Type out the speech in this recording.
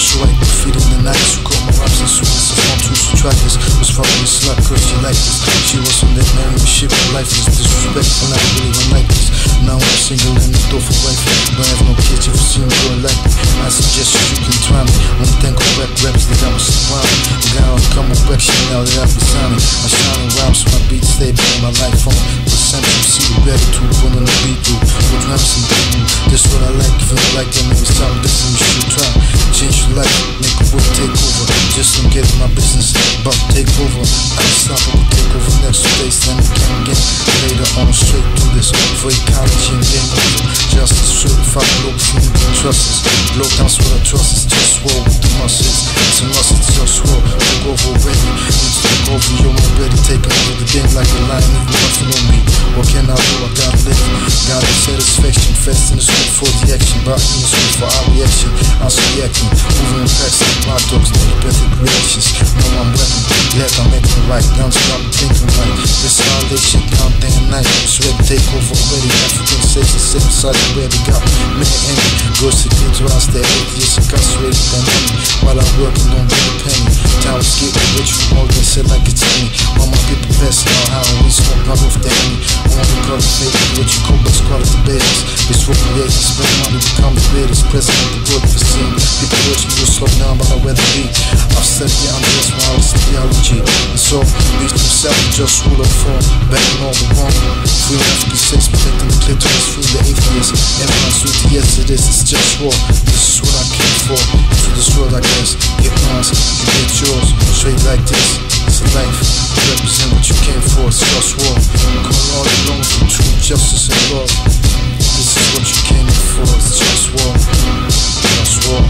so I could feed in the night. She caught my raps and suits. I want to track this. Was fucking a slut cause she liked this. She wasn't that married me, shit for life is disrespectful. I really don't like this. Now I'm single and the door for wife. Don't have no kids if you see me girl like me. I suggest you can try me. One thing of rap raps that I was surrounded. I got on come back shit now that I've been signing. I shine around so my beats stay in my life on. The center you see the gratitude when on the beat through. With rhymes and people. This what I like. If you don't like that maybe stop this and you should try. Change your life, make a work take over. Just don't get in my business, about to take over. I can stop it, we'll take over next day. Stand again. Later on straight through this. For ecology and game over. Justice certified Globalfirm and trust us. Globetown's what I trust is JustWar with the muscles. It's a must, it's JustWar. Take over already. Need to take over, you're already taking over the game like a lion. If you nothing on me, what can I do? I gotta live. Got a satisfaction, fast in the street for the action. Brought in the street for our reaction. I'm reacting, moving past like my dogs, telepathic reactions. No, I'm rapping, yet I'm making it right. Guns, I'm thinking right. This all this shit, count day and night. It's ready to take over already. African states and sit beside the where they got many enemy. Girls to get to us, they're atheists, incarcerated than enemy. While I'm working, don't get a penny. Time is getting rich from all they said like it's me. All my people passing out how we smoke out of the enemy. I want to call it fake, what you call let's call it the basis. Bitch, what we hate, spend money, become the greatest. President, the world for scene. People watch me, will slow down, but I weather be. I've said, yeah, I'm just my honest theology. And so, leave themselves just rule of form. Backing all the wrong. Free enough to be safe, protecting the clitoris, free the atheists. Everyone's with the yes, it is, it's just war. This is what I came for. To this world, I guess. Get mine, you get yours. Straight like this, it's a life. Represent what you came for, it's just war. Going all along for truth, justice, and love. This is what you came for, it's just war. Just war.